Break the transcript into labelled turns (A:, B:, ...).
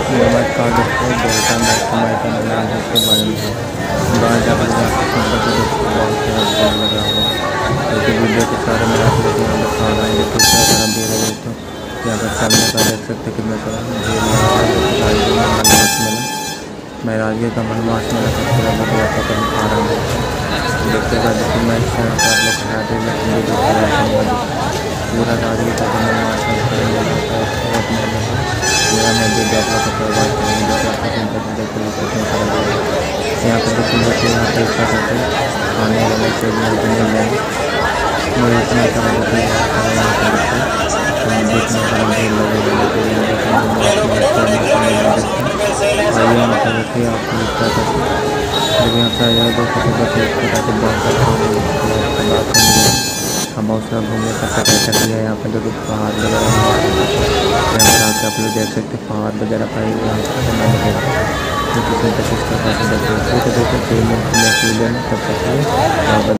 A: नमस्कार दोस्तों, welcome back to my channel. आज इसके बारे में बहुत ज़बरदस्त दोस्तों, बहुत सारा भीड़ लगा हुआ है। क्योंकि वीडियो के सारे में आप लोग यहाँ दिखा रहे हैं कि कितना सारा भीड़ है दोस्तों। यहाँ पर चलने का देख सकते कितना सारा भीड़ लगा हुआ है। राजगीर में मलमास मेला, मैं राजगीर का मलमास मेला का पूरा वीडियो आप लोग दिखा रहा हूँ दोस्तों। देखते हुए देखिए मैं इस चैनल पर आप लोग हाईवे में वीडियो पूरा राजगीर का जो मलमास मेला होता है बहुत मेला है। पूरा मैं वीडियो आप लोग को प्रोवाइड करूँगा। यहाँ पर देखिए यहाँ पर इसका करते आने वाले चीज़ में मिल जाएंगे। मुझे इतना सारा देखिए यहाँ पर देखने का भीड़ लगेगा। आइए यहाँ पर देखिए आपको इसका करते जब यहाँ पर आइए दोस्तों को देखिए इसके करके बहुत सारा हम बहुत सारा घूमने का पर्यटक भी है। यहाँ पर देखिए पहाड़ वगैरह यहाँ पर आकर आप लोग देख सकते पहाड़ वगैरह पर यहाँ पर किस प्रकार से देखिए तब तक